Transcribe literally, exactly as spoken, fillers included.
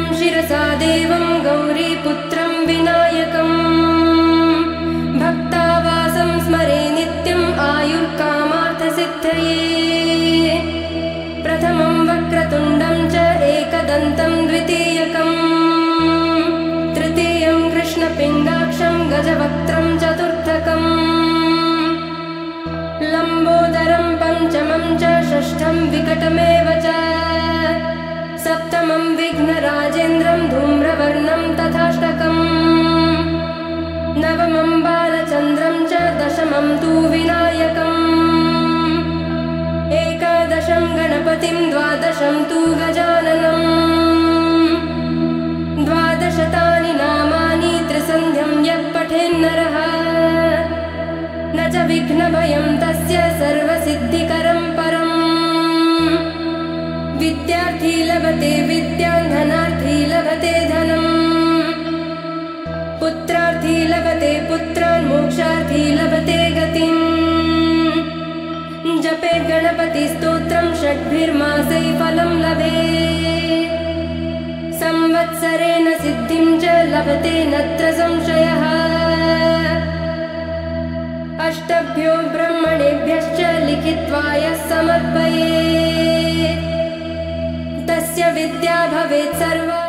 शिरसा देवं गौरीपुत्रं विनायकम् भक्तावासं स्मरे नित्यम् आयुर्कामार्थसिद्धये प्रथमं वक्रतुण्डं च एकदन्तं द्वितीयकम् तृतीयं कृष्णपिङ्गाक्षं गजवक्त्रं चतुर्थकम् लम्बोदरं पञ्चमं च षष्ठं विकटमेव च सप्तमं विघ्नराजेन्द्रं धूम्रवर्णं तथाष्टकम् नवमं बालचन्द्रं च दशमं तु विनायकम् एकादशं गणपतिं द्वादशं तु गजाननम् द्वादशतानि नामानि त्रिसन्ध्यं यः पठेन्नरः न च विघ्नभयं तस्य सर्वसिद्धिकरं परम् विद्यार्थी लभते विद्यां धनार्थी लभते धनम् पुत्रार्थी लभते पुत्रान् मोक्षार्थी लभते गतिम् जपे गणपतिस्तोत्रं षड्भिर्मासै फलं लभेत् संवत्सरेण सिद्धिं च लभते नत्र संशयः अष्टभ्यो ब्रह्मणेभ्यश्च लिखित्वा यः समर्पयेत् तस्य विद्या भवेत् सर्वा।